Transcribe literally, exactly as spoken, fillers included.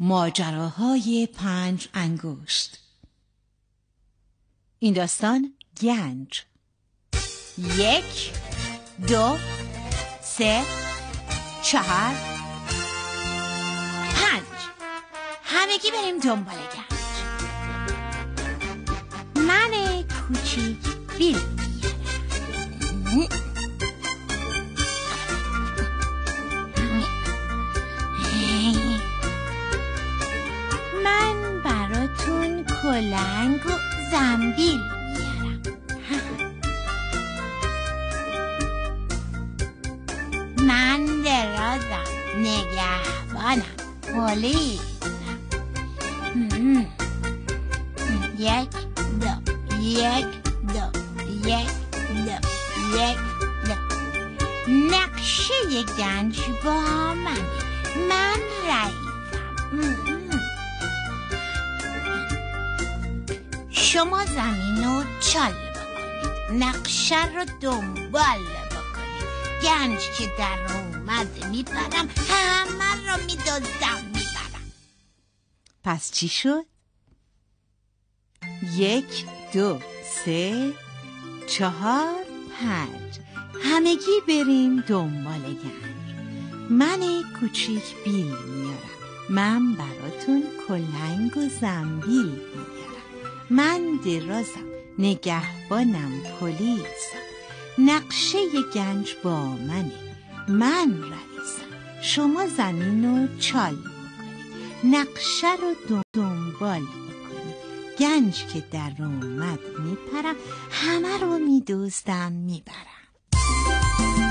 ماجراهای پنج انگشت. این داستان گنج. یک، دو، سه، چهار، پنج. همگی بریم دنبال گنج. من کوچیک بیل من براتون کلنگ و زنبیل میارم. من درازم، نگهبانم، پلیسم. یک دو یک دو یک دو یک دو. نقشه گنج با من، من رئیسم. شما زمین رو چال بکنید، نقشه رو دنبال بکنید. گنج که در اومد میبرم، همه رو میدازم میبرم. پس چی شد؟ یک، دو، سه، چهار، پنج. همگی بریم دنبال گنج. من کوچیک بیل میارم. من براتون کلنگ و زنبیل میارم. من درازم، نگهبانم، پلیسم. نقشه گنج با منه، من رئیسم. شما زمین رو چال بکنید، نقشه رو دنبال بکنید. گنج که در اومد میپرم، همه رو میدوزدم میبرم.